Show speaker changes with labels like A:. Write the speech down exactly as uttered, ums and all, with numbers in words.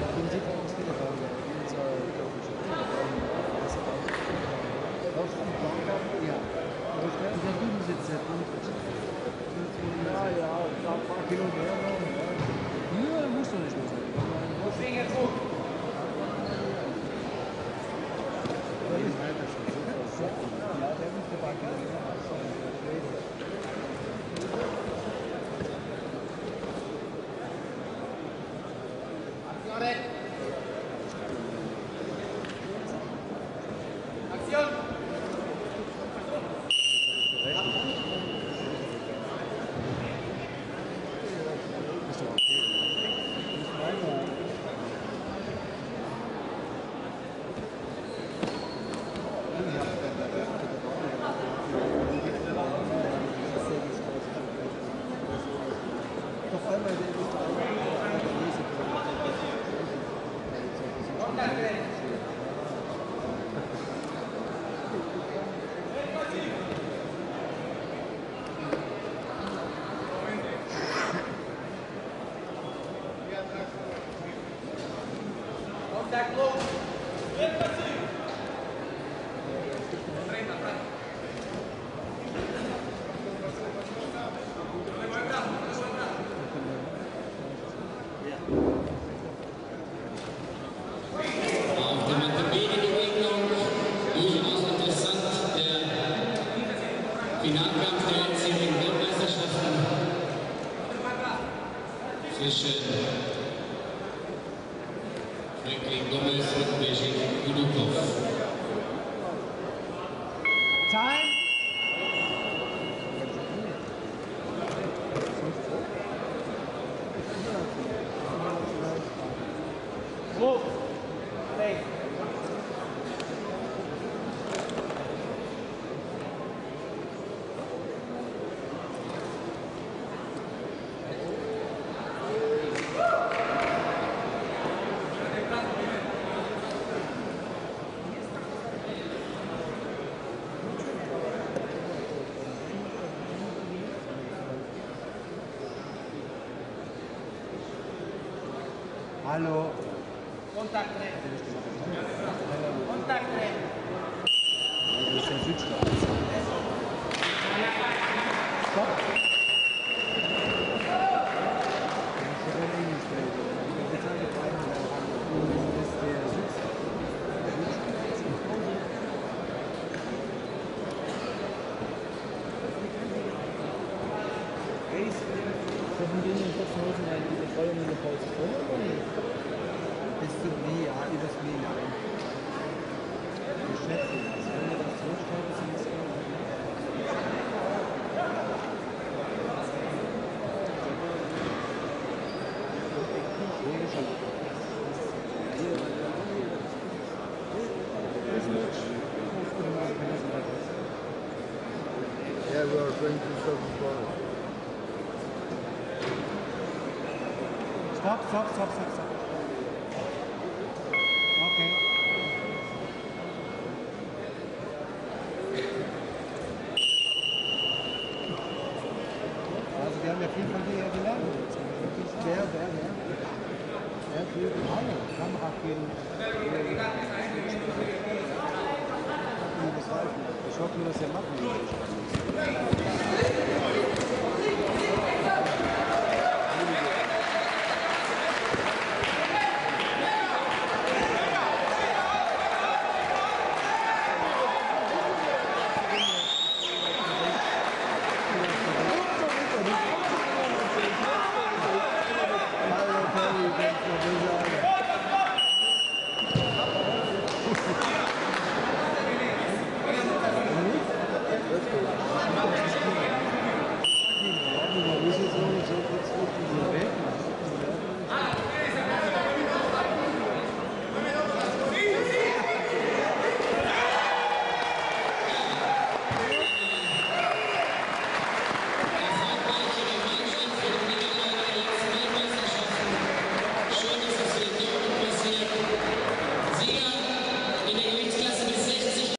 A: Den sieht man aus wieder bei unserer Raus vom Blanka? Ja. Und da drüben sitzt der Punkt. Ja, ja, ein paar Kilo mehr noch. Ja, muss doch nicht mehr sein. Deswegen jetzt hoch. Ja, der müsste ein paar Kilo mehr haben.
B: Finalkampf der letztjährigen Weltmeisterschaften zwischen Franklin Gomez und Bejik Gudukov.
A: Time! Move! Stay! Hallo. Kontakt rein. Kontakt rein. Das ist der Südstaat. Stopp. Können wir in den Kopfhosen ein die Betreuung in der Pause vor oder nicht? Bist du wie? Ja, übers Knie, nein. Ich schätze, wenn wir das zurückstellen, ist es nicht
C: Yeah, we are going to stop the ball.
A: Stop, stop, stop, stop, stop. Okay. Also wir haben ja viel von dir gelernt. Wer, wer, wer? Wer viel alle Kamera gehen. Ich hoffe, dass ihr machen.